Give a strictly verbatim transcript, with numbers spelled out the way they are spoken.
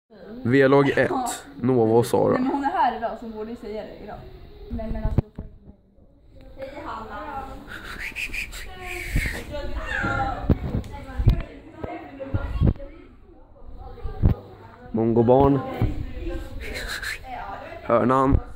V-lag ett, Nova och Sara. Nej, men hon är här idag så hon borde säga det idag. Nej, men alltså... Hej Hanna! Mongobarn. Hörnan.